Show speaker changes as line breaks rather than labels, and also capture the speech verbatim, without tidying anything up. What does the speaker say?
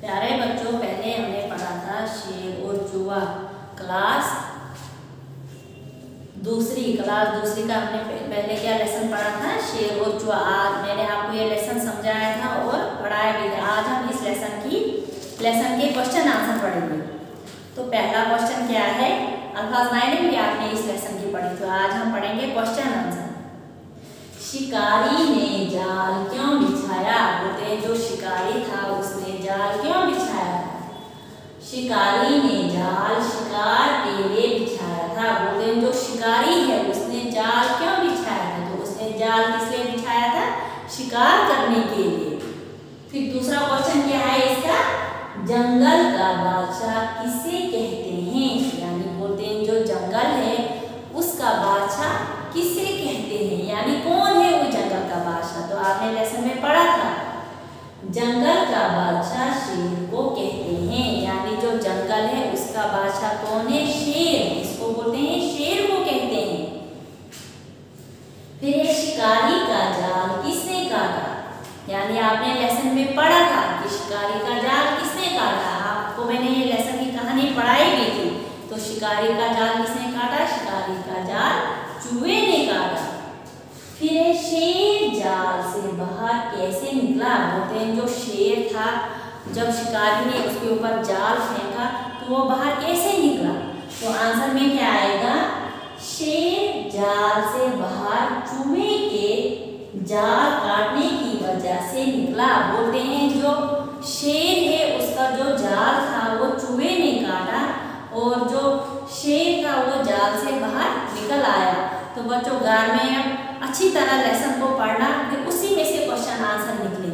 प्यारे बच्चों, पहले हमने पढ़ा था शेर और चूहा। क्लास दूसरी क्लास दूसरी का हमने पहले क्या लेसन पढ़ा था, शेर और चूहा। आज मैंने आपको ये लेसन समझाया था और पढ़ाया भी था। आज हम इस लेसन की लेसन के क्वेश्चन आंसर पढ़ेंगे। तो पहला क्वेश्चन क्या है, अल्फाज लाइनें भी आपने इस लेसन की पढ़ी, तो आज हम पढ़ेंगे क्वेश्चन आंसर। शिकारी ने जाल क्यों बिछाया? बोलते हैं जो शिकारी था उसने जाल क्यों बिछाया था? शिकारी ने जाल शिकार के लिए बिछाया था। बोलते हैं जो शिकारी है उसने जाल क्यों बिछाया था? तो उसने जाल किस लिए बिछाया था? शिकार करने के लिए। फिर दूसरा क्वेश्चन क्या है इसका, जंगल का बादशाह किसे कहते हैं? यानी बोलते हैं जो जंगल है उसका बादशाह किसे कहते हैं, यानी कौन है वो जंगल का बादशाह? तो आपने लेसन में पढ़ा था, जंगल का बादशाह शेर को कहते हैं। यानी जो जंगल है उसका बादशाह कौन है? शेर। इसको बोलते हैं शेर को कहते हैं। फिर शिकारी का जाल किसने काटा? यानी आपने लेसन में पढ़ा था कि शिकारी का जाल किसने काटा। आपको मैंने ये लेसन की कहानी पढ़ाई भी थी। तो शिकारी का जाल किसने काटा? शिकारी का जाल चूहे ने काटा। फिर शेर जाल से बाहर कैसे निकला? बोलते हैं जो शेर था जब शिकारी ने उसके ऊपर जाल फेंका तो वो बाहर कैसे निकला? तो आंसर में क्या आएगा, शेर जाल से बाहर चूहे के जाल काटने की वजह से निकला। बोलते हैं जो शेर है उसका जो जाल था वो चूहे ने काटा और जो शेर था वो जाल से बाहर निकल आया। तो बच्चों घर में अच्छी तरह लेसन को पढ़ना, फिर उसी में से क्वेश्चन आंसर निकले।